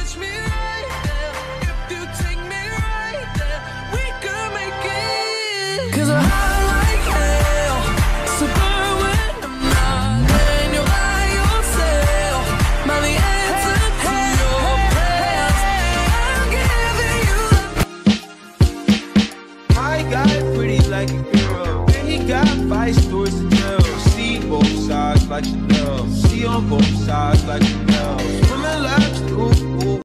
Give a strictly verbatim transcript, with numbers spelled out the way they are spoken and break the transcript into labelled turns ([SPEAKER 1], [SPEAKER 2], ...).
[SPEAKER 1] touch me right there, if you take me right there, we could make it. Cause I'm high like hell, so burn when I'm not, and you're by yourself. By the answer to your prayers, I'm giving you love.
[SPEAKER 2] My guy pretty like a girl, and he got five stories to tell. See both sides like Chanel, see on both sides like Chanel. Swimming laps through